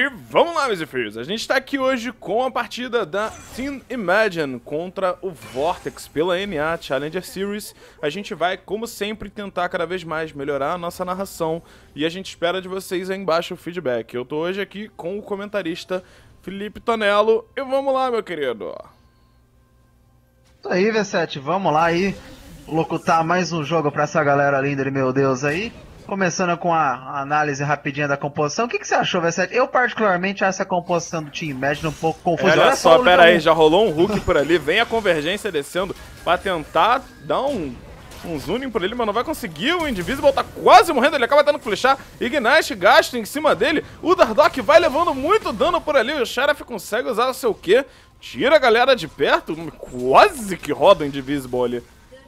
E vamos lá, meus filhos. A gente tá aqui hoje com a partida da Team Imagine contra o Vortex pela NA Challenger Series. A gente vai, como sempre, tentar cada vez mais melhorar a nossa narração e a gente espera de vocês aí embaixo o feedback. Eu tô hoje aqui com o comentarista Felipe Tonello e vamos lá, meu querido. Isso aí, V7, vamos lá aí locutar mais um jogo pra essa galera linda de meu Deus aí. Começando com a análise rapidinha da composição. O que você achou, V7? Eu particularmente acho essa composição do Team Imagine um pouco confusa. Olha só, pera aí, já rolou um hook por ali, vem a convergência descendo pra tentar dar um zooming por ele, mas não vai conseguir. O Indivisible tá quase morrendo, ele acaba tendo que flechar. Ignite gasta em cima dele, o Dardock vai levando muito dano por ali, o Sheriff consegue usar o seu Q, tira a galera de perto, quase que roda o Indivisible ali.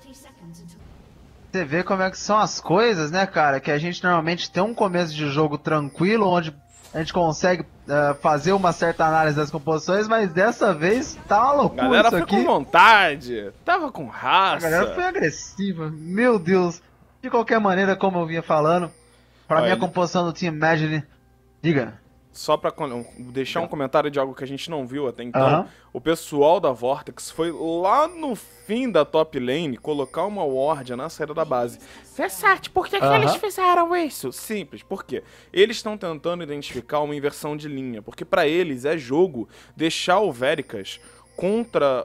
Você vê como é que são as coisas, né, cara? Que a gente normalmente tem um começo de jogo tranquilo, onde a gente consegue fazer uma certa análise das composições, mas dessa vez tá uma loucura. A galera isso foi aqui. com vontade, tava com raça. A galera foi agressiva, meu Deus. De qualquer maneira, como eu vinha falando, pra mim a composição do Team Imagine, diga. Só pra deixar um comentário de algo que a gente não viu até então, o pessoal da Vortex foi lá no fim da top lane colocar uma ward na saída da base. Versace, por que eles fizeram isso? Simples, por quê? Eles estão tentando identificar uma inversão de linha, porque pra eles é jogo deixar o Vericas contra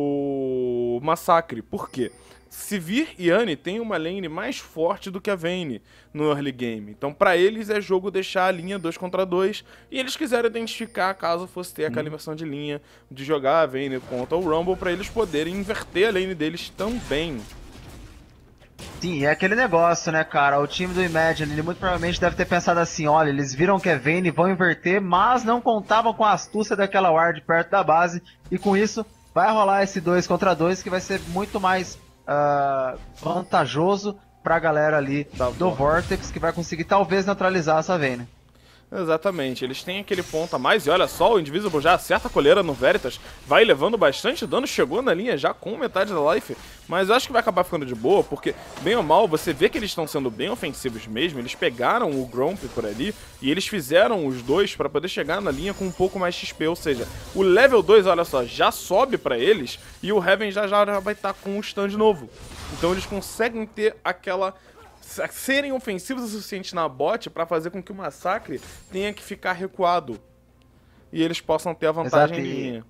o Massacre. Por quê? Sivir e Anne tem uma lane mais forte do que a Vayne no early game. Então, pra eles é jogo deixar a linha 2 contra 2. E eles quiseram identificar, caso fosse ter aquela inversão de linha, de jogar a Vayne contra o Rumble, pra eles poderem inverter a lane deles também. Sim, é aquele negócio, né, cara? O time do Imagine, ele muito provavelmente deve ter pensado assim, olha, eles viram que é Vayne, vão inverter, mas não contavam com a astúcia daquela ward perto da base. E com isso, vai rolar esse 2 contra 2, que vai ser muito mais vantajoso pra galera ali do Vortex, que vai conseguir talvez neutralizar essa Vayne. Exatamente, eles têm aquele ponto a mais e olha só, o Indivisible já acerta a coleira no Veritas, vai levando bastante dano, chegou na linha já com metade da life, mas eu acho que vai acabar ficando de boa, porque bem ou mal, você vê que eles estão sendo bem ofensivos mesmo, eles pegaram o Gromp por ali e eles fizeram os dois para poder chegar na linha com um pouco mais XP, ou seja, o level 2, olha só, já sobe para eles e o Heaven já vai estar com um stand novo, então eles conseguem ter aquela... serem ofensivos o suficiente na bot para fazer com que o Massacre tenha que ficar recuado e eles possam ter a vantagem em linha.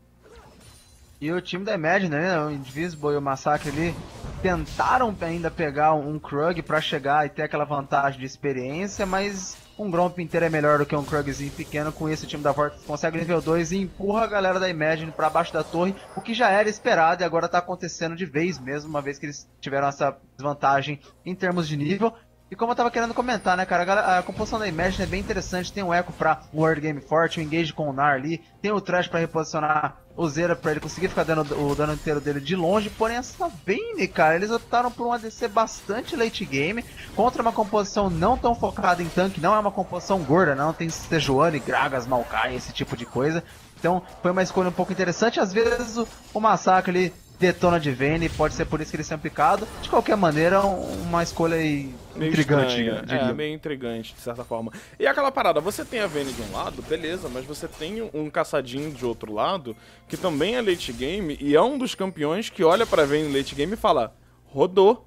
E o time da Imagine, né, o Indivisible e o Massacre ali, tentaram ainda pegar um Krug para chegar e ter aquela vantagem de experiência, mas um Gromp inteiro é melhor do que um Krugzinho pequeno. Com isso o time da Vortex consegue nível 2 e empurra a galera da Imagine para baixo da torre, o que já era esperado e agora tá acontecendo de vez mesmo, uma vez que eles tiveram essa desvantagem em termos de nível. E como eu tava querendo comentar, né, cara, a composição da Imagine é bem interessante, tem um eco pra um early game forte, um engage com o Gnar ali, tem o Trash pra reposicionar o Zera pra ele conseguir ficar dando o dano inteiro dele de longe, porém essa Vayne, cara, eles optaram por um ADC bastante late game, contra uma composição não tão focada em tanque, não é uma composição gorda, não tem Sejuani, Gragas, Maokai, esse tipo de coisa, então foi uma escolha um pouco interessante, às vezes o Massacre ali detona de Vayne, pode ser por isso que ele é picado. De qualquer maneira, uma escolha aí intrigante, diria. Meio intrigante, de certa forma. E aquela parada, você tem a Vayne de um lado, beleza, mas você tem um caçadinho de outro lado, que também é late game, e é um dos campeões que olha pra Vayne late game e fala, rodou.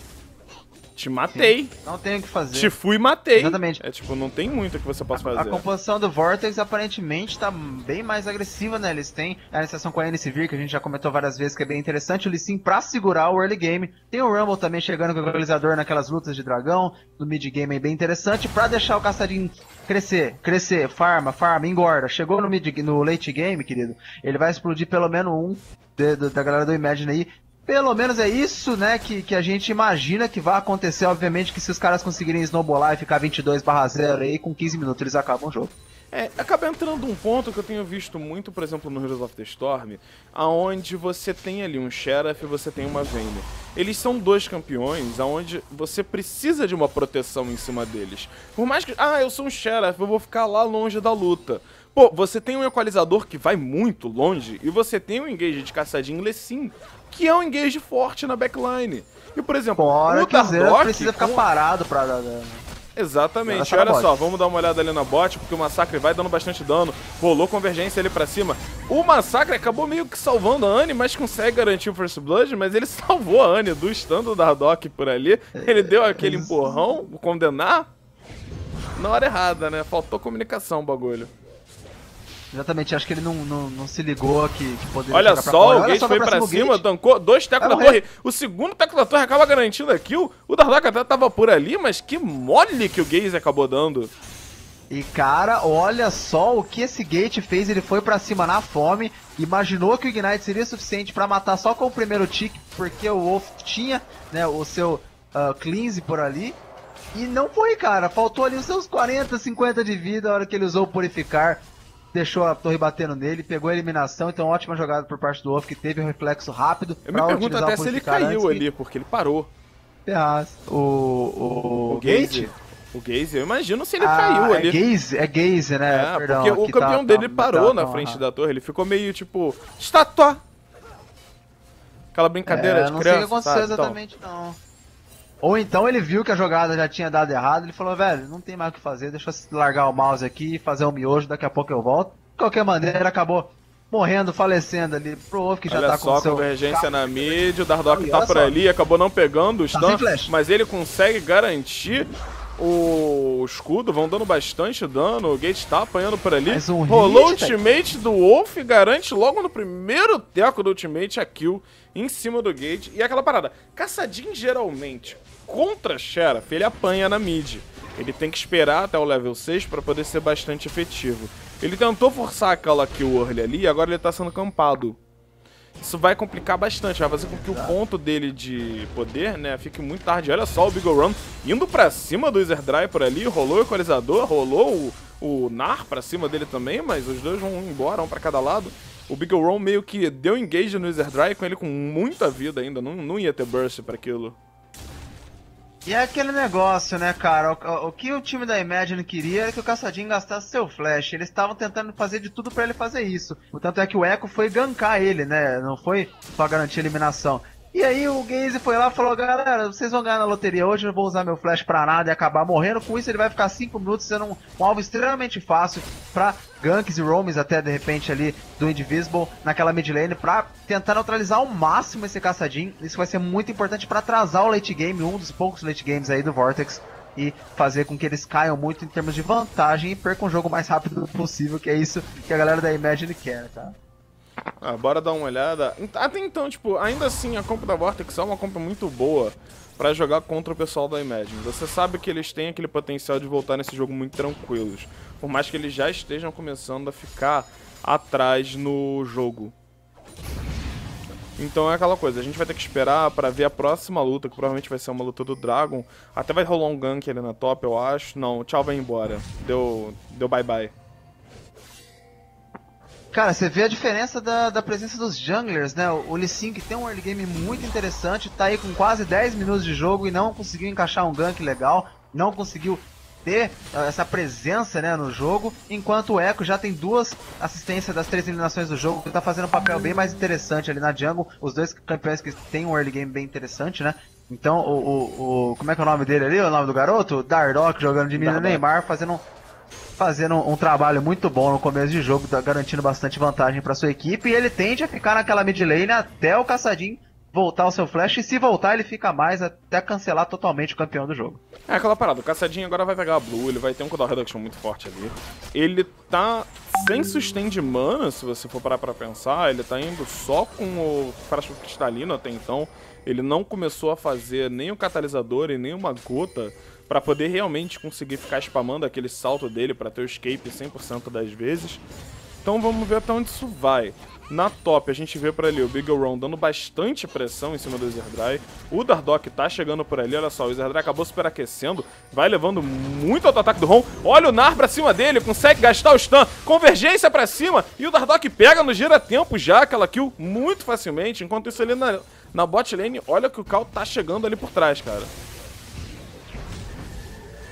Te matei. Não tem o que fazer. Te fui e matei. Exatamente. É tipo, não tem muito que você possa fazer. A composição do Vortex aparentemente tá bem mais agressiva, né? Eles têm a iniciação com a NCV, que a gente já comentou várias vezes, que é bem interessante. O Lee Sin pra segurar o early game. Tem o Rumble também chegando com o equalizador naquelas lutas de dragão. No mid game é bem interessante. Pra deixar o caçadinho crescer, farma, engorda. Chegou no late game, querido. Ele vai explodir pelo menos um da galera do Imagine aí. Pelo menos é isso, né, que a gente imagina que vai acontecer. Obviamente que se os caras conseguirem snowballar e ficar 22/0 aí, com 15 minutos eles acabam o jogo. Acaba entrando um ponto que eu tenho visto muito, por exemplo, no Heroes of the Storm, aonde você tem ali um Sheriff e você tem uma Vayne. Eles são dois campeões aonde você precisa de uma proteção em cima deles. Por mais que, eu sou um Sheriff, eu vou ficar lá longe da luta. Pô, você tem um equalizador que vai muito longe e você tem um engage de caçadinho Lee Sin, que é um engage forte na backline. E, por exemplo, o Dardock precisa ficar parado pra dar dano. Exatamente, olha só, vamos dar uma olhada ali na bot, porque o Massacre vai dando bastante dano, rolou convergência ali pra cima. O Massacre acabou meio que salvando a Anne, mas consegue garantir o First Blood, mas ele salvou a Anne do stun do Dardoch por ali. Ele deu aquele empurrão, o condenar, na hora errada, né? Faltou comunicação o bagulho. Exatamente, acho que ele não se ligou que poderia Olha só, o Gate foi pra cima, tancou 2 tecos da torre. O segundo teco da torre acaba garantindo a kill. O Dardoch até tava por ali, mas que mole que o Gaze acabou dando. E cara, olha só o que esse Gate fez, ele foi pra cima na fome, imaginou que o Ignite seria suficiente pra matar só com o primeiro tick, porque o Wolf tinha, né, o seu cleanse por ali. E não foi, cara, faltou ali os seus 40, 50 de vida a hora que ele usou o Purificar. Deixou a torre batendo nele, pegou a eliminação, então ótima jogada por parte do Wolf, que teve um reflexo rápido. Eu me pergunto até se ele caiu ali, porque ele parou. O Gate? O Gaze, eu imagino se ele caiu ali. É Gaze, né? Perdão, porque o campeão dele parou na frente da torre, ele ficou meio tipo, estátua! Aquela brincadeira de criança, não sei o que aconteceu exatamente, então. Não. Ou então ele viu que a jogada já tinha dado errado, ele falou, velho, não tem mais o que fazer, deixa eu largar o mouse aqui e fazer um miojo, daqui a pouco eu volto. De qualquer maneira, acabou morrendo, falecendo ali pro Wolf, que já tá com o seu... convergência na mid, o Dardoch tá por ali, acabou não pegando o stun, mas ele consegue garantir o escudo, vão dando bastante dano, o Gate tá apanhando por ali. Rolou o ultimate do Wolf, garante logo no primeiro teco do ultimate a kill em cima do Gate. E aquela parada, Caçadinho geralmente contra Sheriff, ele apanha na mid. Ele tem que esperar até o level 6 para poder ser bastante efetivo. Ele tentou forçar aquela kill early ali e agora ele tá sendo campado. Isso vai complicar bastante, vai fazer com que o ponto dele de poder, né, fique muito tarde. Olha só o Big Run indo pra cima do Wizardry por ali, rolou o equalizador, rolou o Nar pra cima dele também, mas os dois vão embora, um pra cada lado. O Big Run meio que deu engage no Wizardry com ele com muita vida ainda, não ia ter burst pra aquilo. E é aquele negócio, né, cara, o que o time da Imagine queria era que o Caçadinho gastasse seu flash, eles estavam tentando fazer de tudo pra ele fazer isso. O tanto é que o Echo foi gankar ele, né, não foi só garantir a eliminação. E aí o Gaze foi lá e falou, galera, vocês vão ganhar na loteria hoje, eu não vou usar meu flash pra nada e acabar morrendo. Com isso ele vai ficar 5 minutos sendo um alvo extremamente fácil pra ganks e roams até de repente ali do Indivisible naquela mid lane pra tentar neutralizar ao máximo esse Caçadinho. Isso vai ser muito importante pra atrasar o late game, um dos poucos late games aí do Vortex, e fazer com que eles caiam muito em termos de vantagem e percam o jogo o mais rápido possível, que é isso que a galera da Imagine quer, tá? Bora dar uma olhada. Até então, tipo, ainda assim a compra da Vortex é uma compra muito boa pra jogar contra o pessoal da Imagine. Você sabe que eles têm aquele potencial de voltar nesse jogo muito tranquilos, por mais que eles já estejam começando a ficar atrás no jogo. Então é aquela coisa, a gente vai ter que esperar pra ver a próxima luta, que provavelmente vai ser uma luta do Dragon. Até vai rolar um gank ali na top, eu acho. Não, o Tchau vai embora. Deu bye bye. Cara, você vê a diferença da presença dos junglers, né? O Lee Sin, que tem um early game muito interessante, tá aí com quase 10 minutos de jogo e não conseguiu encaixar um gank legal, não conseguiu ter essa presença, né, no jogo, enquanto o Echo já tem 2 assistências das 3 eliminações do jogo, que tá fazendo um papel bem mais interessante ali na jungle, os 2 campeões que tem um early game bem interessante, né? Então, como é que é o nome dele ali, o nome do garoto? Dardoch jogando de mina Neymar, fazendo um trabalho muito bom no começo de jogo, garantindo bastante vantagem para sua equipe, e ele tende a ficar naquela mid lane até o Caçadinho voltar o seu flash, e se voltar ele fica mais até cancelar totalmente o campeão do jogo. É aquela parada, o Caçadinho agora vai pegar a Blue, ele vai ter um cooldown reduction muito forte ali. Ele tá sem sustain de mana, se você for parar pra pensar, ele tá indo só com o frasco cristalino até então, ele não começou a fazer nem o catalisador e nem uma gota pra poder realmente conseguir ficar spamando aquele salto dele pra ter o escape 100% das vezes. Então vamos ver até onde isso vai. Na top a gente vê por ali o Big Ron dando bastante pressão em cima do Wizardry. O Dardoch tá chegando por ali, olha só, o Wizardry acabou superaquecendo, vai levando muito auto-ataque do Ron. Olha o Nar pra cima dele, consegue gastar o stun, convergência pra cima, e o Dardoch pega no gira-tempo já aquela kill muito facilmente. Enquanto isso ali na bot lane, olha que o Cal tá chegando ali por trás, cara.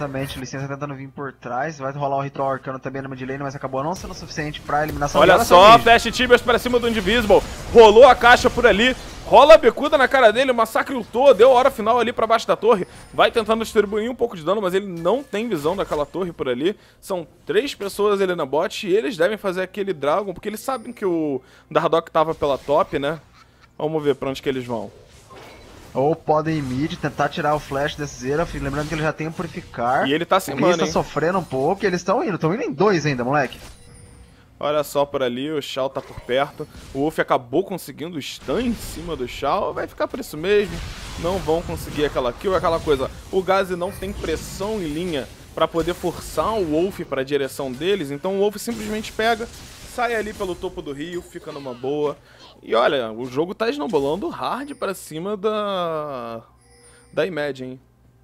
Exatamente, licença tentando vir por trás, vai rolar o ritual arcano também no mid lane, mas acabou não sendo suficiente pra eliminação. Olha só, Flash Tibias pra cima do Indivisible, rolou a caixa por ali, rola a bicuda na cara dele, o massacre ultou, deu a hora final ali pra baixo da torre, vai tentando distribuir um pouco de dano, mas ele não tem visão daquela torre por ali. São 3 pessoas ali na bot e eles devem fazer aquele Dragon, porque eles sabem que o Dardock tava pela top, né? Vamos ver pra onde que eles vão. Ou podem ir mid, tentar tirar o flash desse Xerath, lembrando que ele já tem o Purificar. E ele tá sem mana, tá sofrendo um pouco, e eles estão indo em 2 ainda, moleque. Olha só por ali, o Shao tá por perto. O Wolf acabou conseguindo o stun em cima do Shao. Vai ficar por isso mesmo. Não vão conseguir aquela kill, aquela coisa. O Gazi não tem pressão em linha pra poder forçar o Wolf pra direção deles. Então o Wolf simplesmente pega, sai ali pelo topo do rio, fica numa boa. E olha, o jogo tá snowballando hard pra cima da Imagine, hein?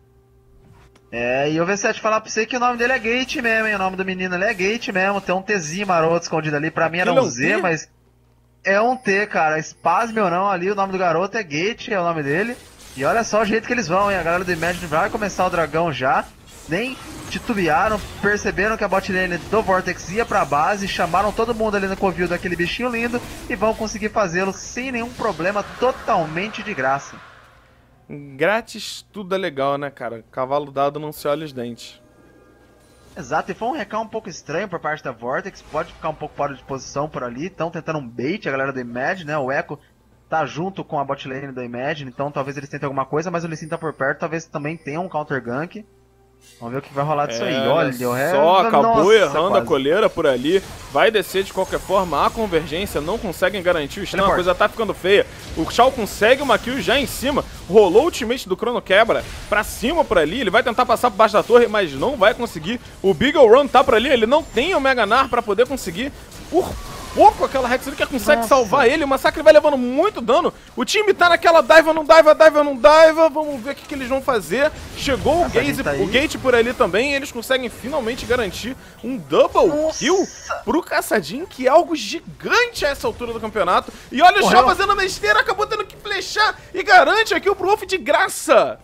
É, e o V7 falar pra você que o nome dele é Gate mesmo, hein? O nome do menino ali é Gate mesmo. Tem um Tzinho maroto escondido ali. Pra mim era um Z, mas é um T, cara. Espasme ou não ali, o nome do garoto é Gate, é o nome dele. E olha só o jeito que eles vão, hein? A galera do Imagine vai começar o dragão já. Nem titubearam, perceberam que a bot lane do Vortex ia pra base, chamaram todo mundo ali no covil daquele bichinho lindo e vão conseguir fazê-lo sem nenhum problema, totalmente de graça. Grátis tudo é legal, né, cara? Cavalo dado não se olha os dentes. Exato, e foi um recall um pouco estranho por parte da Vortex, pode ficar um pouco fora de posição por ali, estão tentando um bait, a galera do Imagine, né, o Echo tá junto com a bot lane do Imagine, então talvez eles tentem alguma coisa, mas o Lee Sin tá por perto, talvez também tenha um counter gank. Vamos ver o que vai rolar disso aí. Olha, só acabou errando quase a coleira por ali. Vai descer de qualquer forma. A convergência não conseguem garantir o stun. A coisa tá ficando feia. O Shao consegue uma kill já em cima. Rolou o ultimate do Chrono Quebra pra cima por ali. Ele vai tentar passar por baixo da torre, mas não vai conseguir. O Beagle Run tá por ali. Ele não tem o Mega Gnar pra poder conseguir. Por pouco aquela Hex que consegue salvar ele. O Massacre vai levando muito dano. O time tá naquela diva, não diva, diva, não diva. Vamos ver o que eles vão fazer. Chegou o Gate por ali também. E eles conseguem finalmente garantir um double kill pro Caçadinho, que é algo gigante a essa altura do campeonato. E olha o Shao fazendo besteira, acabou tendo que flechar e garante aqui o pro Wolf de graça.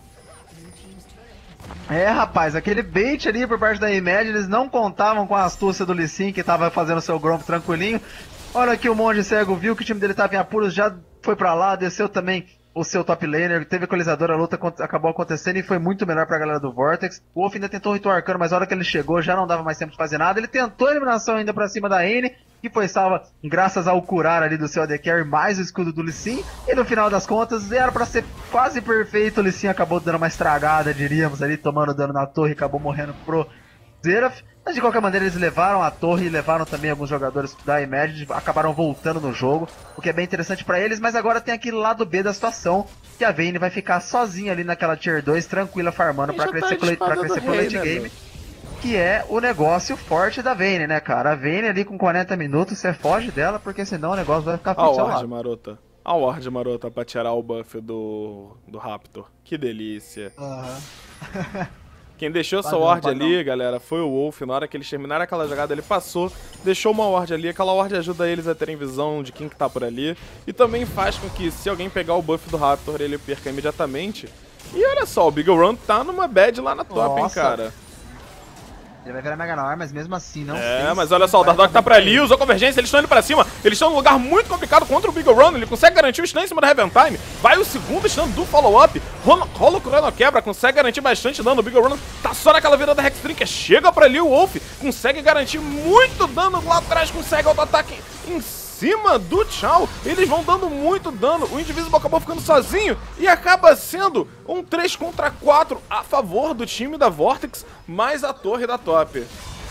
É, rapaz, aquele bait ali por parte da Imagine, eles não contavam com a astúcia do Lee Sin, que tava fazendo seu Gromp tranquilinho. Olha aqui o Monge Cego viu que o time dele tava em apuros, já foi pra lá, desceu também o seu top laner, teve equalizador, a luta acabou acontecendo e foi muito melhor pra galera do Vortex. O Wolf ainda tentou o ritual arcano, mas a hora que ele chegou já não dava mais tempo de fazer nada. Ele tentou a eliminação ainda pra cima da N, que foi salva graças ao curar ali do seu AD Carry, mais o escudo do Lee Sin. E no final das contas, era pra ser quase perfeito, o Lee Sin acabou dando uma estragada, diríamos, ali, tomando dano na torre, acabou morrendo pro Xerath. Mas de qualquer maneira eles levaram a torre e levaram também alguns jogadores da Imagine, acabaram voltando no jogo, o que é bem interessante pra eles, mas agora tem aquele lado B da situação, que a Vayne vai ficar sozinha ali naquela Tier 2, tranquila, farmando pra crescer pro late game, que é o negócio forte da Vayne, né, cara? A Vayne ali com 40 minutos, você foge dela, porque senão o negócio vai ficar feio ao lado. Marota. A ward marota pra tirar o buff do Raptor. Que delícia. Quem deixou essa ward ali, galera, foi o Wolf. Na hora que eles terminaram aquela jogada, ele passou, deixou uma ward ali. Aquela ward ajuda eles a terem visão de quem que tá por ali. E também faz com que, se alguém pegar o buff do Raptor, ele perca imediatamente. E olha só, o Big Run tá numa bad lá na top, hein, cara. Ele vai virar Mega Gnar, mas mesmo assim não sei. Mas olha só, o Dardock tá pra ali, usou convergência, eles estão indo pra cima. Eles estão num lugar muito complicado contra o Big Run. Ele consegue garantir o stun em cima do Heaven Time. Vai o segundo stun do follow-up. Rola o Chrono Quebra, consegue garantir bastante dano. O Big Run tá só naquela virada da Hextrinker. Chega pra ali o Wolf, consegue garantir muito dano lá atrás, consegue auto-ataque em cima do Shao. Eles vão dando muito dano. O Indivisible acabou ficando sozinho e acaba sendo um 3 contra 4 a favor do time da Vortex, mais a torre da top.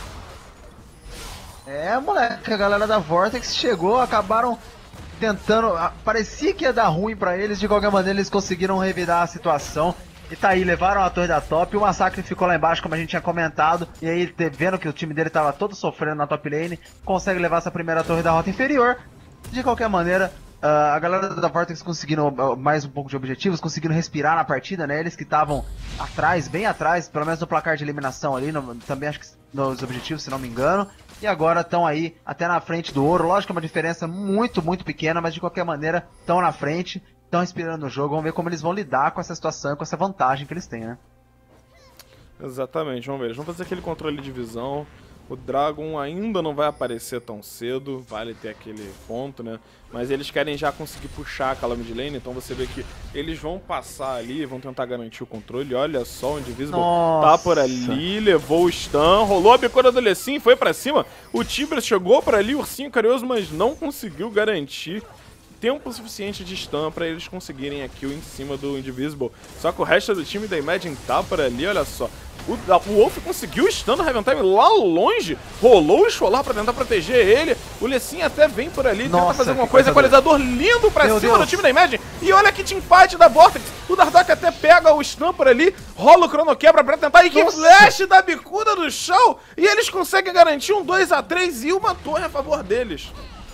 É, moleque, a galera da Vortex chegou, acabaram tentando, parecia que ia dar ruim pra eles, de qualquer maneira eles conseguiram revirar a situação. E tá aí, levaram a torre da top, o Massacre ficou lá embaixo, como a gente tinha comentado, e aí, vendo que o time dele tava todo sofrendo na top lane, consegue levar essa primeira torre da rota inferior. De qualquer maneira, a galera da Vortex conseguindo mais um pouco de objetivos, conseguindo respirar na partida, né? Eles que estavam atrás, bem atrás, pelo menos no placar de eliminação ali, também acho que nos objetivos, se não me engano. E agora estão aí até na frente do ouro. Lógico que é uma diferença muito, muito pequena, mas de qualquer maneira estão na frente, estão respirando no jogo. Vamos ver como eles vão lidar com essa situação, com essa vantagem que eles têm, né? Exatamente, vamos ver. Eles vão fazer aquele controle de visão. O Dragon ainda não vai aparecer tão cedo, vale ter aquele ponto, né? Mas eles querem já conseguir puxar aquela mid lane, então você vê que eles vão passar ali, vão tentar garantir o controle. Olha só, o Indivisible tá por ali, levou o stun, rolou a bicuda do Lecim, foi pra cima. O Tibers chegou pra ali, o Ursinho Carinhoso, mas não conseguiu garantir tempo suficiente de stun pra eles conseguirem a kill em cima do Indivisible. Só que o resto do time da Imagine tá por ali, olha só. O Wolf conseguiu o stun no Heaven Time lá longe, rolou o Scholar pra tentar proteger ele. O Lecim até vem por ali, tenta fazer alguma coisa. Equalizador lindo pra cima do time da Imagine. E olha que teamfight da Vortex. O Dardock até pega o stun por ali, rola o Chrono Quebra pra tentar. E que flash da bicuda do chão. E eles conseguem garantir um 2x3 e uma torre a favor deles.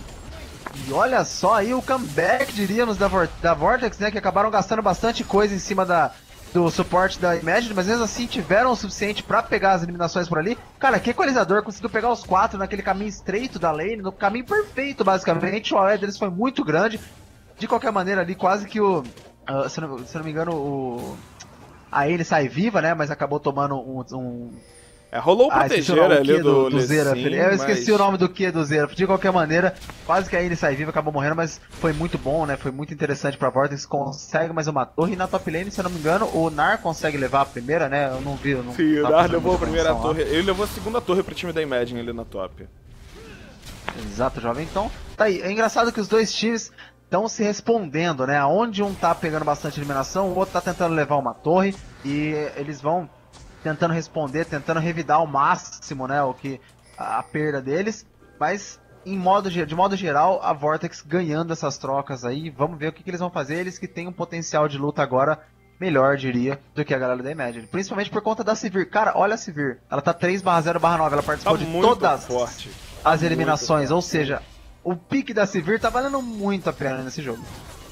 E olha só aí o comeback, diríamos, da Vortex, né? Que acabaram gastando bastante coisa em cima do suporte da Imagine, mas mesmo assim tiveram o suficiente pra pegar as eliminações por ali. Cara, que equalizador, conseguiu pegar os 4 naquele caminho estreito da lane, no caminho perfeito, basicamente. O AOE deles foi muito grande. De qualquer maneira ali, quase que se não me engano, a ele sai viva, né? Mas acabou tomando rolou o proteger ali do Zera. Eu esqueci o nome do Q do Zera. De qualquer maneira, quase que a ele sai viva, acabou morrendo, mas foi muito bom, né? Foi muito interessante pra Vortex. Consegue mais uma torre. E na top lane, se eu não me engano, o Nar consegue levar a primeira, né? Eu não vi. Sim, o Nar levou a primeira torre. Ele levou a segunda torre pro time da Imagine ali na top. Exato, jovem. Então, tá aí. É engraçado que os dois times estão se respondendo, né? Onde um tá pegando bastante eliminação, o outro tá tentando levar uma torre. E eles vão tentando responder, tentando revidar ao máximo, né, a perda deles, mas de modo geral, a Vortex ganhando essas trocas aí. Vamos ver o que eles vão fazer, eles que têm um potencial de luta agora melhor, diria, do que a galera da Imagine, principalmente por conta da Sivir. Cara, olha a Sivir, ela tá 3/0/9, ela participou de todas as eliminações, ou seja, o pique da Sivir tá valendo muito a pena nesse jogo.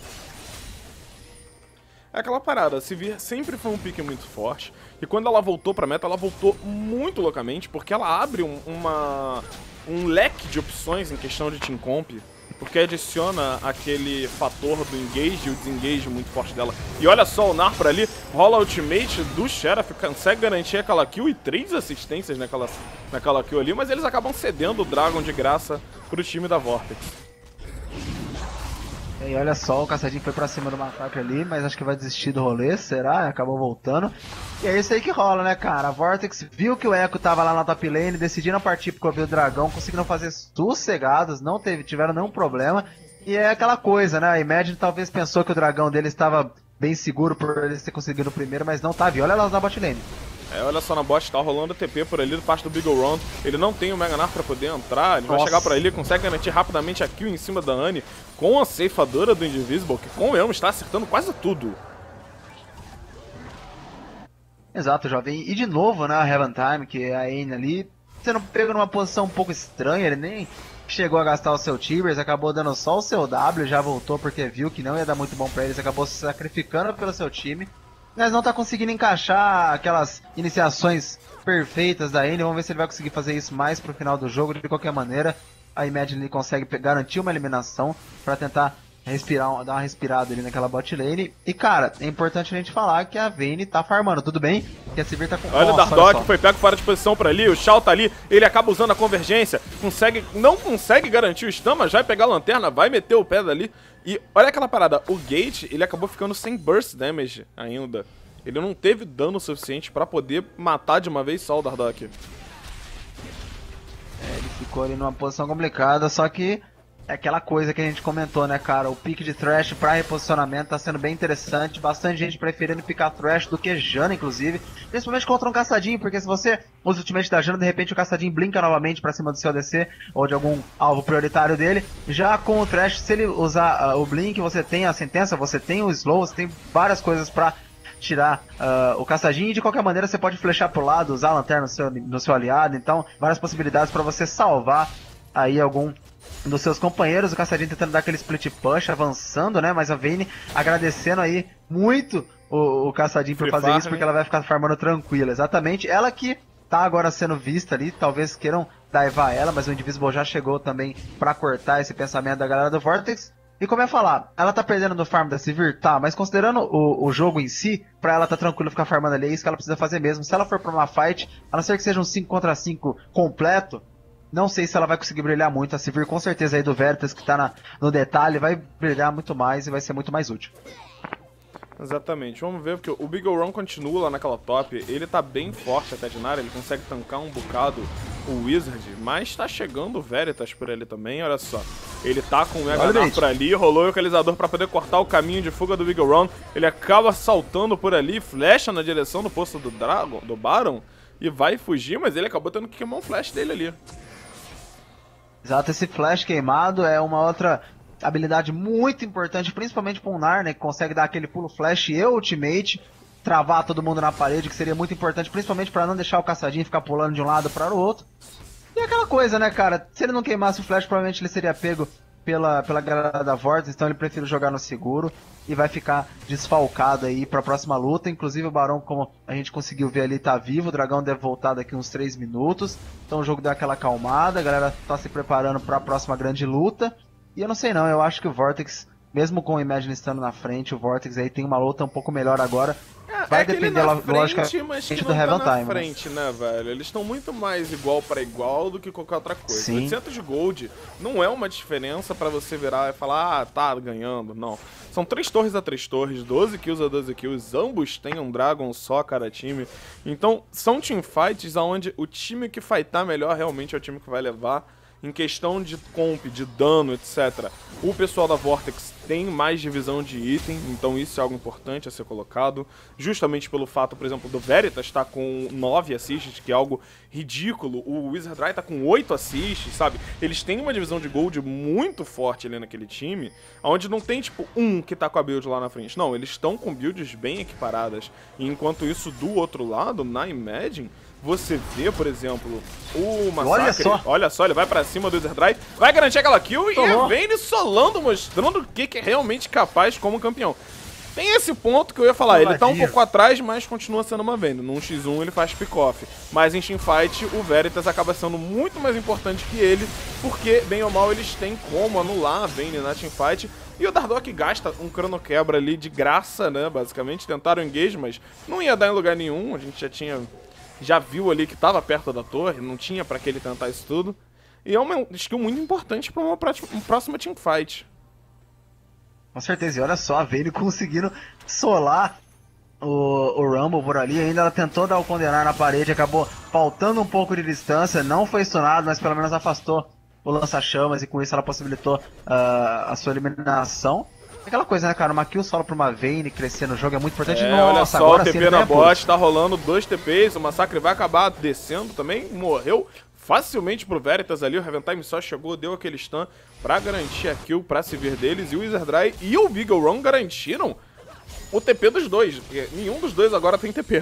É aquela parada, a Sivir sempre foi um pique muito forte, e quando ela voltou pra meta, ela voltou muito loucamente, porque ela abre um leque de opções em questão de team comp, porque adiciona aquele fator do engage e o desengage muito forte dela. E olha só, o Nar por ali, rola a ultimate do Sheriff, consegue garantir aquela kill e 3 assistências naquela kill ali, mas eles acabam cedendo o Dragon de graça pro time da Vortex. E olha só, o Caçadinho foi pra cima do massacre ali, mas acho que vai desistir do rolê, será? Acabou voltando. E é isso aí que rola, né, cara? A Vortex viu que o Echo tava lá na top lane, decidiram partir pro Covil Dragão, conseguiram fazer sossegados, não tiveram nenhum problema. E é aquela coisa, né? A Imagine talvez pensou que o dragão dele estava bem seguro por eles ter conseguido o primeiro, mas não tava. E olha elas na bot lane. Olha só na bot, tá rolando TP por ali do parte do Big Round. Ele não tem o Mega Nar pra poder entrar, ele vai chegar por ali, consegue garantir rapidamente a kill em cima da Anne com a ceifadora do Indivisible, que convenhamos está acertando quase tudo. Exato, jovem. E de novo, né, a Heaven Time, que é a Anne ali, sendo pego numa posição um pouco estranha, ele nem chegou a gastar o seu Tibers, acabou dando só o seu W, já voltou porque viu que não ia dar muito bom pra eles, acabou se sacrificando pelo seu time. Mas não tá conseguindo encaixar aquelas iniciações perfeitas da Anne. Vamos ver se ele vai conseguir fazer isso mais pro final do jogo. De qualquer maneira, a Imagine consegue garantir uma eliminação pra tentar respirar, dar uma respirada ali naquela bot lane. E cara, é importante a gente falar que a Vayne tá farmando. Tudo bem que a Sivir tá com... Olha o Dardock, foi pego fora de posição pra ali. O Shao tá ali, ele acaba usando a convergência. Não consegue garantir o stun, mas vai pegar a lanterna, vai meter o pé dali. E olha aquela parada, o Gate, ele acabou ficando sem burst damage ainda. Ele não teve dano suficiente pra poder matar de uma vez só o Dardock. Ele ficou ali numa posição complicada, só que é aquela coisa que a gente comentou, né, cara? O pick de Thresh pra reposicionamento tá sendo bem interessante. Bastante gente preferindo picar Thresh do que Janna, inclusive. Principalmente contra um caçadinho, porque se você usa o ultimate da Janna, de repente o caçadinho blinka novamente pra cima do seu ADC ou de algum alvo prioritário dele. Já com o Thresh, se ele usar o blink, você tem a sentença, você tem o slow, você tem várias coisas pra tirar o caçadinho, e de qualquer maneira você pode flechar pro lado, usar a lanterna no seu aliado. Então, várias possibilidades pra você salvar aí algum dos seus companheiros. O caçadinho tentando dar aquele split push, avançando, né? Mas a Vayne agradecendo aí muito o caçadinho por fazer isso, porque ela vai ficar farmando tranquila. Exatamente, ela que tá agora sendo vista ali, talvez queiram daivar ela, mas o Indivisible já chegou também pra cortar esse pensamento da galera do Vortex. E como eu ia falar, ela tá perdendo no farm da Sivir? Tá, mas considerando o jogo em si, pra ela tá tranquilo ficar farmando ali, é isso que ela precisa fazer mesmo. Se ela for pra uma fight, a não ser que seja um 5 contra 5 completo, não sei se ela vai conseguir brilhar muito. A Sivir com certeza aí do Veritas, que tá no detalhe, vai brilhar muito mais e vai ser muito mais útil. Exatamente, vamos ver, porque o BeagleRun continua lá naquela top, ele tá bem forte até de área, ele consegue tancar um bocado o Wizard, mas tá chegando o Veritas por ali também, olha só. Ele tá com o Mega Knight por ali, rolou o localizador pra poder cortar o caminho de fuga do BeagleRun, ele acaba saltando por ali, flecha na direção do posto do Dragon, do Baron, e vai fugir, mas ele acabou tendo que queimar um flash dele ali. Exato, esse flash queimado é uma outra habilidade muito importante, principalmente para um Nar, né, que consegue dar aquele pulo flash e ultimate, travar todo mundo na parede, que seria muito importante, principalmente para não deixar o caçadinho ficar pulando de um lado para o outro. E aquela coisa, né, cara, se ele não queimasse o flash, provavelmente ele seria pego pela galera da Vortex, então ele prefere jogar no seguro e vai ficar desfalcado aí para a próxima luta. Inclusive o Barão, como a gente conseguiu ver ali, tá vivo, o dragão deve voltar daqui uns 3 minutos, então o jogo deu aquela acalmada, a galera tá se preparando para a próxima grande luta. E eu não sei não, eu acho que o Vortex, mesmo com o Imagine estando na frente, o Vortex aí tem uma luta um pouco melhor agora. Vai depender, logicamente, do Heaven Time. Frente, né, velho? Eles estão muito mais igual para igual do que qualquer outra coisa. Sim. 800 de gold não é uma diferença pra você virar e falar, ah, tá ganhando. Não. São 3 torres a 3 torres, 12 kills a 12 kills. Ambos têm um Dragon só, cada time. Então, são teamfights onde o time que fightar melhor realmente é o time que vai levar. Em questão de comp, de dano, etc. O pessoal da Vortex tem mais divisão de item, então isso é algo importante a ser colocado. Justamente pelo fato, por exemplo, do Veritas estar com 9 assists, que é algo ridículo. O Wizardry tá com 8 assists, sabe? Eles têm uma divisão de gold muito forte ali naquele time, onde não tem, tipo, um que tá com a build lá na frente. Não, eles estão com builds bem equiparadas. E enquanto isso, do outro lado, na Imagine, você vê, por exemplo, o Massacre, olha só, ele vai pra cima do Wizardry, vai garantir aquela kill e a Vayne solando, mostrando o que é realmente capaz como campeão. Tem esse ponto que eu ia falar, ele tá um pouco atrás, mas continua sendo uma Vayne. Num X1 ele faz pick-off, mas em teamfight o Veritas acaba sendo muito mais importante que ele, porque, bem ou mal, eles têm como anular a Vayne na teamfight. E o Dardoch gasta um crono quebra ali de graça, né, basicamente. Tentaram engage, mas não ia dar em lugar nenhum, a gente já viu ali que tava perto da torre, não tinha pra que ele tentar isso tudo. E é uma skill muito importante pra uma próxima teamfight. Com certeza, e olha só, a Vayne conseguindo solar o Rumble por ali, ainda ela tentou dar o condenar na parede, acabou faltando um pouco de distância, não foi stunado, mas pelo menos afastou o lança-chamas e com isso ela possibilitou a sua eliminação. Aquela coisa, né, cara, uma kill solo pra uma Vayne crescer no jogo é muito importante. Nossa, olha só, o TP na bot, tá rolando 2 TPs, o Massacre vai acabar descendo também, morreu facilmente pro Veritas ali, o Heaven Time só chegou, deu aquele stun pra garantir a kill pra se vir deles, e o Wizardry e o BeagleRun garantiram o TP dos dois, porque nenhum dos dois agora tem TP.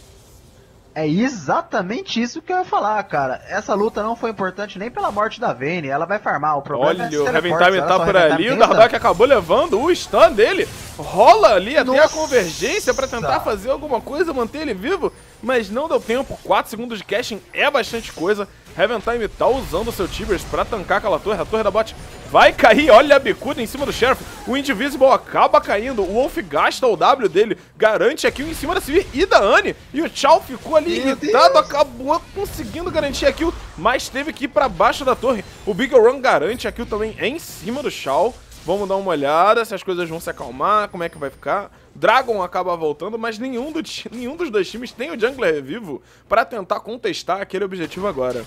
É exatamente isso que eu ia falar, cara. Essa luta não foi importante nem pela morte da Vayne, ela vai farmar. O problema olha, o Heaven Time tá por ali, o Dardoch acabou levando o stun dele. Rola ali até a convergência pra tentar fazer alguma coisa, manter ele vivo, mas não deu tempo. 4 segundos de caching é bastante coisa. Heaven Time tá usando o seu Tibers pra tancar aquela torre. A torre da bot vai cair, olha a bicuda em cima do Sheriff. O Indivisible acaba caindo, o Wolf gasta o W dele, garante a kill em cima da Sivir e da Anne. E o Chao ficou ali irritado, acabou conseguindo garantir a kill, mas teve que ir pra baixo da torre. O BeagleRun garante a kill também em cima do Chao. Vamos dar uma olhada se as coisas vão se acalmar, como é que vai ficar. Dragon acaba voltando, mas nenhum dos dois times tem o jungler vivo pra tentar contestar aquele objetivo agora.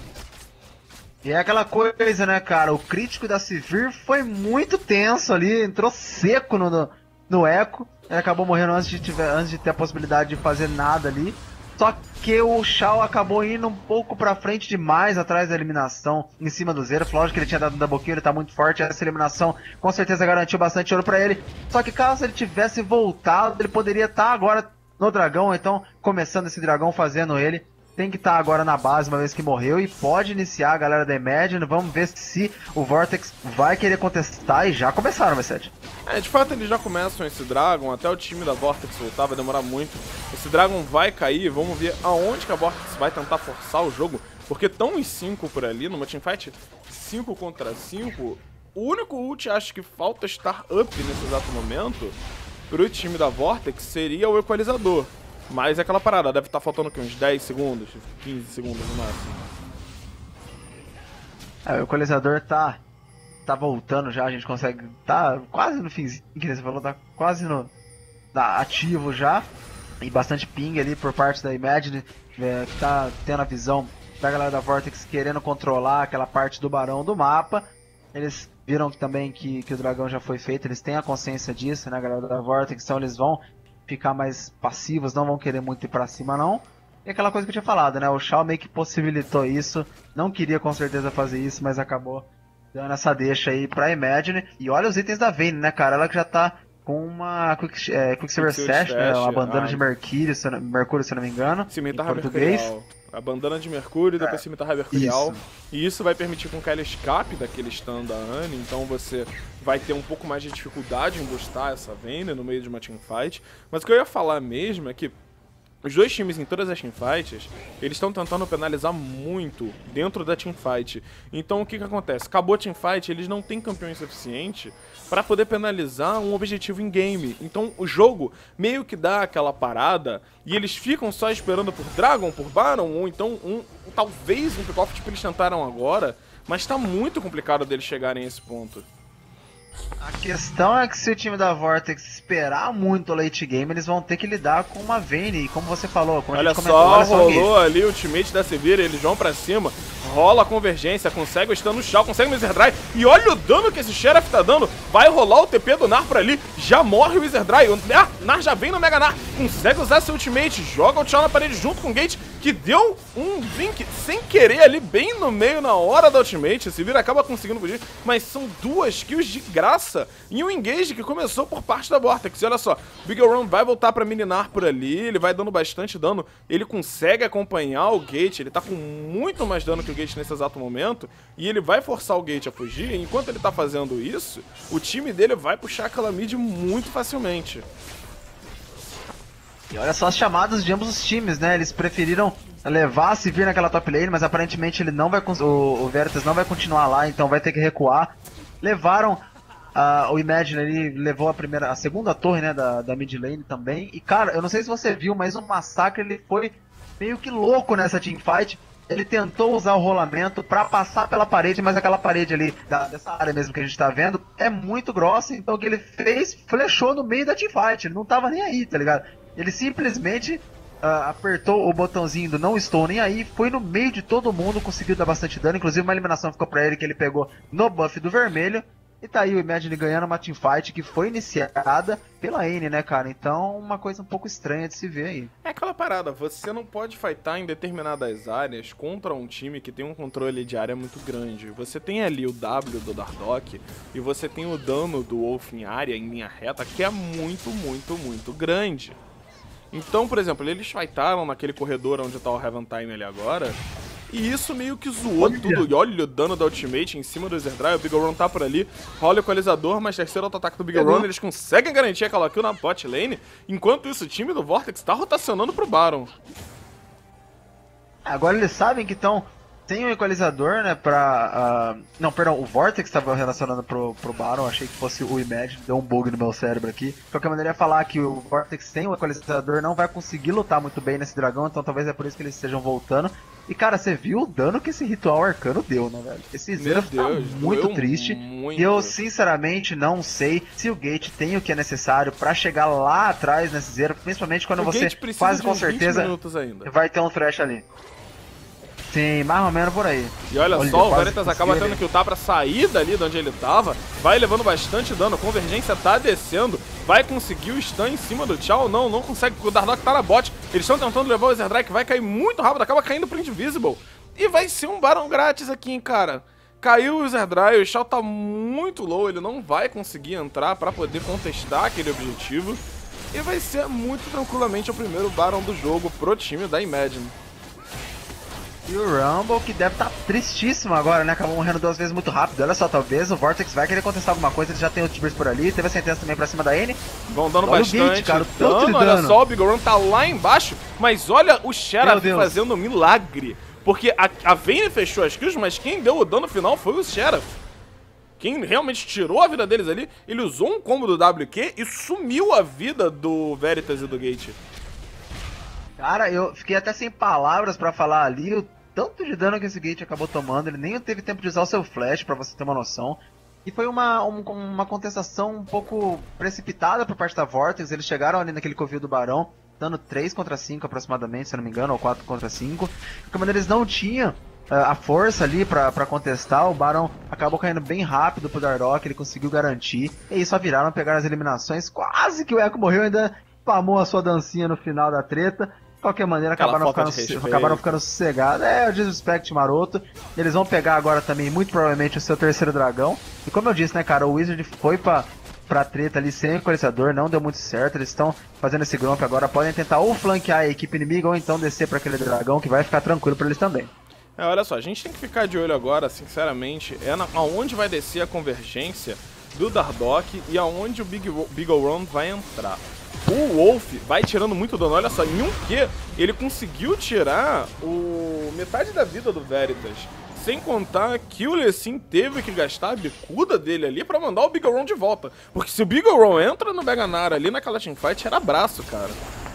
E é aquela coisa, né, cara, o crítico da Sivir foi muito tenso ali, entrou seco no eco, ele acabou morrendo antes de ter a possibilidade de fazer nada ali. Só que o Chao acabou indo um pouco pra frente demais atrás da eliminação em cima do Zero. Lógico que ele tinha dado um double kill, ele tá muito forte. Essa eliminação com certeza garantiu bastante ouro pra ele. Só que caso ele tivesse voltado, ele poderia estar agora no dragão. Então, começando esse dragão, fazendo ele. Tem que estar agora na base, uma vez que morreu. E pode iniciar a galera da Imagine. Vamos ver se o Vortex vai querer contestar. E já começaram, V7. De fato eles já começam esse Dragon, até o time da Vortex voltar, vai demorar muito. Esse Dragon vai cair, vamos ver aonde que a Vortex vai tentar forçar o jogo, porque estão os 5 por ali, numa teamfight 5 contra 5, O único ult, acho que falta estar up nesse exato momento, pro time da Vortex, seria o equalizador. Mas é aquela parada, deve estar faltando aqui uns 10 segundos, 15 segundos no máximo. O equalizador tá voltando já, a gente consegue... Tá quase no finzinho, que você falou, tá quase no... Tá ativo já. E bastante ping ali por parte da Imagine, que tá tendo a visão da galera da Vortex querendo controlar aquela parte do barão do mapa. Eles viram também que o dragão já foi feito, eles têm a consciência disso, né, galera da Vortex, então eles vão ficar mais passivos, não vão querer muito ir pra cima não. E aquela coisa que eu tinha falado, né, o Shao meio que possibilitou isso, não queria com certeza fazer isso, mas acabou dando essa deixa aí pra Imagine. E olha os itens da Vayne, né, cara, ela que já tá com uma Quicksilver Sash, né, uma bandana de Mercúrio, se eu não me engano, em português. A bandana de Mercúrio e depois cimitarra mercurial. E isso vai permitir com que ela escape daquele stun da Anne, então você vai ter um pouco mais de dificuldade em bustar essa Vayne no meio de uma teamfight. Mas o que eu ia falar mesmo é que os dois times em todas as teamfights, eles estão tentando penalizar muito dentro da teamfight. Então o que acontece? Acabou a teamfight, eles não têm campeões suficiente para poder penalizar um objetivo em game. Então o jogo meio que dá aquela parada e eles ficam só esperando por Dragon, por Baron, ou então talvez um pick-off tipo eles tentaram agora, mas tá muito complicado deles chegarem a esse ponto. A questão é que se o time da Vortex esperar muito o late game, eles vão ter que lidar com uma Vayne, e como você falou, como olha a gente comentou, olha só, rolou ali o ultimate da Severa, eles vão pra cima, rola a convergência, consegue o stun no Shao, consegue o Wizard Drive, e olha o dano que esse Sheriff tá dando, vai rolar o TP do Nar pra ali, já morre o Wizard Drive, o Nar já vem no Mega Nar, consegue usar seu ultimate, joga o Shao na parede junto com o Gate, que deu um blink sem querer ali, bem no meio, na hora da ultimate, a Severa acaba conseguindo fugir, mas são 2 kills de graça, e um engage que começou por parte da Vortex. E olha só, Big Run vai voltar pra Mininar por ali, ele vai dando bastante dano, ele consegue acompanhar o Gate, ele tá com muito mais dano que o Gate nesse exato momento, e ele vai forçar o Gate a fugir, e enquanto ele tá fazendo isso, o time dele vai puxar aquela mid muito facilmente. E olha só as chamadas de ambos os times, né, eles preferiram levar a Sivir naquela top lane, mas aparentemente ele não vai, o Veritas não vai continuar lá, então vai ter que recuar. Levaram o Imagine, ele levou a segunda torre, né, da mid lane também. E cara, eu não sei se você viu, mas o Massacre ele foi meio que louco nessa teamfight. Ele tentou usar o rolamento pra passar pela parede, mas aquela parede ali, dessa área mesmo que a gente tá vendo, é muito grossa. Então o que ele fez, flechou no meio da teamfight. Ele não tava nem aí, tá ligado? Ele simplesmente apertou o botãozinho do não estou nem aí, foi no meio de todo mundo, conseguiu dar bastante dano. Inclusive uma eliminação ficou pra ele que ele pegou no buff do vermelho. E tá aí o Imagine ganhando uma teamfight que foi iniciada pela N, né, cara? Então, uma coisa um pouco estranha de se ver aí. É aquela parada, você não pode fightar em determinadas áreas contra um time que tem um controle de área muito grande. Você tem ali o W do Dardoch e você tem o dano do Wolf em área, em linha reta, que é muito, muito, muito grande. Então, por exemplo, eles fightaram naquele corredor onde tá o Heaven Time ali agora, e isso meio que zoou tudo. E olha o dano da ultimate em cima do Wizard. O Big Run tá por ali, rola o equalizador, mas terceiro auto-ataque do Big Run, eles conseguem garantir aquela kill na bot lane. Enquanto isso, o time do Vortex tá rotacionando pro Baron. Agora eles sabem que estão sem o equalizador, né, não, perdão, o Vortex estava relacionando pro Baron, achei que fosse o Imagine, deu um bug no meu cérebro aqui. De qualquer maneira, eu ia falar que o Vortex sem o equalizador não vai conseguir lutar muito bem nesse dragão, então talvez é por isso que eles estejam voltando. E cara, você viu o dano que esse ritual arcano deu, né, velho? Esse Zero tá muito triste. E eu sinceramente não sei se o Gate tem o que é necessário pra chegar lá atrás nesse Zero, principalmente quando você quase com certeza vai ter um Thresh ali. Sim, mais ou menos por aí. E olha só, o Veritas acaba tendo que lutar pra sair dali de onde ele tava. Vai levando bastante dano, a convergência tá descendo. Vai conseguir o stun em cima do Chao. Não consegue, porque o Dardoch tá na bot. Eles estão tentando levar o Wizard Drake, vai cair muito rápido, acaba caindo pro Invisible. E vai ser um Baron grátis aqui, hein, cara. Caiu o Wizard Drake, o Chao tá muito low, ele não vai conseguir entrar pra poder contestar aquele objetivo. E vai ser muito tranquilamente o primeiro Baron do jogo pro time da Imagine. E o Rumble, que deve estar tristíssimo agora, né? Acabou morrendo 2 vezes muito rápido. Olha só, talvez o Vortex vai querer contestar alguma coisa. Ele já tem o Tibers por ali. Teve a sentença também pra cima da N. Vão dando bastante dano. Olha só, o Big Run tá lá embaixo. Mas olha o Sheriff fazendo um milagre. Porque a Vayne fechou as kills, mas quem deu o dano final foi o Sheriff. quem realmente tirou a vida deles ali, ele usou um combo do WQ e sumiu a vida do Veritas e do Gate. Cara, eu fiquei até sem palavras pra falar ali, o tanto de dano que esse Gate acabou tomando, ele nem teve tempo de usar o seu flash, pra você ter uma noção. E foi uma contestação um pouco precipitada por parte da Vortex, eles chegaram ali naquele covil do Barão, dando 3 contra 5 aproximadamente, se eu não me engano, ou 4 contra 5. De qualquer maneira, eles não tinham a força ali pra contestar, o Barão acabou caindo bem rápido pro Dardoch, ele conseguiu garantir, e aí só viraram, pegaram as eliminações, quase que o Echo morreu, ainda spamou a sua dancinha no final da treta. De qualquer maneira, acabaram ficando sossegados. É, o Disrespect maroto. Eles vão pegar agora também, muito provavelmente, o seu terceiro dragão. E como eu disse, né, cara, o Wizard foi pra treta ali sem equalizador, não deu muito certo. Eles estão fazendo esse gromp agora, podem tentar ou flanquear a equipe inimiga ou então descer pra aquele dragão, que vai ficar tranquilo pra eles também. Olha só, a gente tem que ficar de olho agora, sinceramente, aonde vai descer a convergência do Dardoch e aonde o Big Ol vai entrar. O Wolf vai tirando muito dano, olha só, em um Q ele conseguiu tirar metade da vida do Veritas. Sem contar que o Lecim teve que gastar a bicuda dele ali pra mandar o Big Ol de volta. Porque se o Big Ol entra no Mega Nara ali naquela teamfight, era abraço, cara.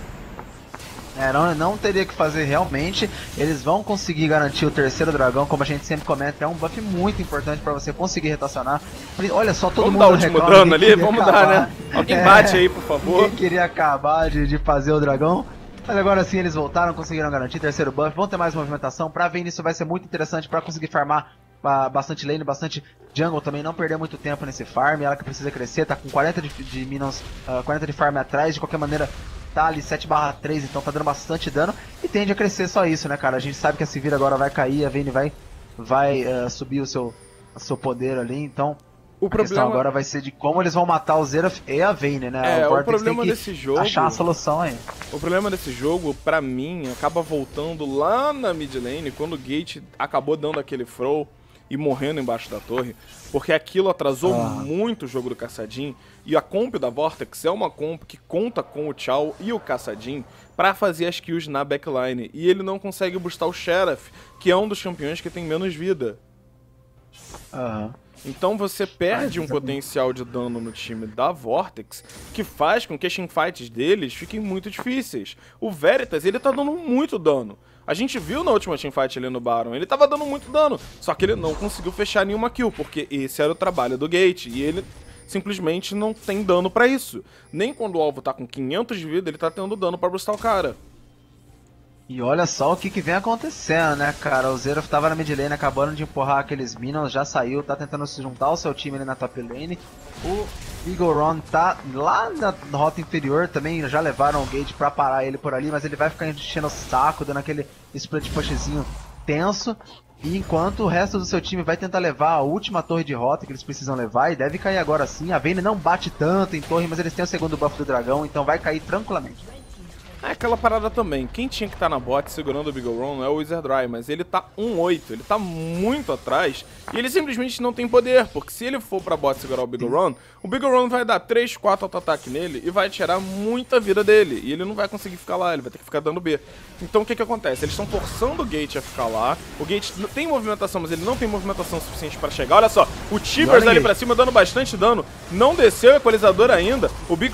Não teria que fazer realmente. Eles vão conseguir garantir o terceiro dragão, como a gente sempre comenta, é um buff muito importante pra você conseguir rotacionar. Olha só, todo mundo dar o último dano ali, vamos dar, né? Alguém bate aí, por favor. Ninguém queria acabar de fazer o dragão. Mas agora sim eles voltaram, conseguiram garantir terceiro buff, vão ter mais movimentação. Pra Vayne isso vai ser muito interessante pra conseguir farmar bastante lane, bastante jungle também, não perder muito tempo nesse farm. Ela que precisa crescer, tá com 40 de minions, 40 de farm atrás, de qualquer maneira tá ali 7/3, então tá dando bastante dano e tende a crescer só isso, né, cara? A gente sabe que a Sivir agora vai cair, a Vayne vai subir o seu poder ali, então a questão agora vai ser de como eles vão matar o Xerath e a Vayne, né? O problema desse jogo, achar a solução aí. O problema desse jogo, pra mim, acaba voltando lá na mid lane, quando o Gate acabou dando aquele throw e morrendo embaixo da torre, porque aquilo atrasou muito o jogo do Kassadin, e a comp da Vortex é uma comp que conta com o Chao e o Kassadin pra fazer as kills na backline, e ele não consegue boostar o Sheriff, que é um dos campeões que tem menos vida. Então você perde um potencial de dano no time da Vortex, que faz com que as teamfights deles fiquem muito difíceis. O Veritas, ele tá dando muito dano. A gente viu na última teamfight ali no Baron, ele tava dando muito dano, só que ele não conseguiu fechar nenhuma kill, porque esse era o trabalho do Gate, e ele simplesmente não tem dano pra isso. Nem quando o alvo tá com 500 de vida, ele tá tendo dano pra boostar o cara. E olha só o que vem acontecendo, né, cara? O Xerath tava na mid lane, acabando de empurrar aqueles minions, já saiu, tá tentando se juntar ao seu time ali na top lane. O Big Ol tá lá na rota inferior, também já levaram o Gate pra parar ele por ali, mas ele vai ficar enchendo o saco, dando aquele split pushzinho tenso. E enquanto o resto do seu time vai tentar levar a última torre de rota que eles precisam levar, e deve cair agora sim. A Vayne não bate tanto em torre, mas eles têm o segundo buff do dragão, então vai cair tranquilamente. É aquela parada também, quem tinha que estar na bot segurando o Big Ol não é o Wizardry, mas ele tá 1-8, ele tá muito atrás e ele simplesmente não tem poder, porque se ele for pra bot segurar o Big Ol vai dar 3, 4 auto-ataque nele e vai tirar muita vida dele, e ele não vai conseguir ficar lá, ele vai ter que ficar dando B. Então o que acontece? Eles estão forçando o Gate a ficar lá, o Gate tem movimentação, mas ele não tem movimentação suficiente pra chegar. Olha só, o Tibers ali pra cima dando bastante dano, não desceu o equalizador ainda,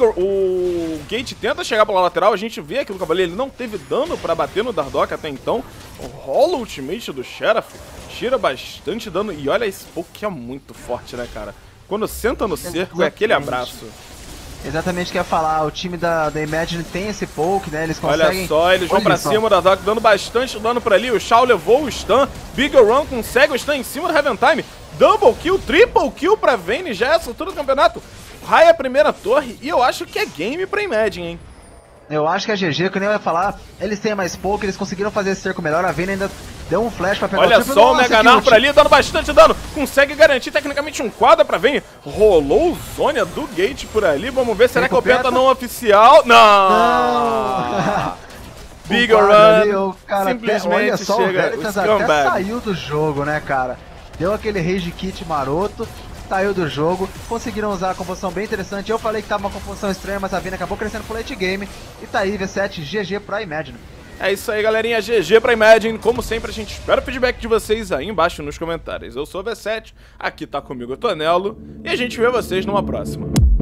o Gate tenta chegar pela lateral, a gente vê aquilo que eu falei, ele não teve dano pra bater no Dardoch até então. Rola o ultimate do Sheriff, tira bastante dano, e olha, esse poke é muito forte, né, cara? Quando senta no cerco, é aquele abraço. Exatamente o que eu ia falar, o time da Imagine tem esse poke, né, eles conseguem... Olha só, eles vão pra cima, o Dardoch dando bastante dano por ali, o Shao levou o stun, Big Ol consegue o stun em cima do Heaven Time, double kill, triple kill pra Vayne, já é essa altura do campeonato, raia a primeira torre, e eu acho que é game pra Imagine, hein. Eu acho que a GG, que eu nem ia falar, eles têm mais poke, eles conseguiram fazer esse cerco melhor, a Vayne ainda deu um flash pra pegar Olha o triple. Olha só o Mega Nar por ali, dando bastante dano, consegue garantir tecnicamente um quadra pra Vayne, rolou o Zônia do Gate por ali, vamos ver, será que é o penta não oficial? Não! Big Ol simplesmente olha só, chega, o Veritas até saiu do jogo, né, cara? Deu aquele rage kit maroto, saiu do jogo, conseguiram usar a composição bem interessante. Eu falei que tava uma composição estranha, mas a Vayne acabou crescendo pro late game. E tá aí, V7, GG pra Imagine. É isso aí, galerinha. GG pra Imagine. Como sempre, a gente espera o feedback de vocês aí embaixo nos comentários. Eu sou o V7, aqui tá comigo o Tonelo, e a gente vê vocês numa próxima.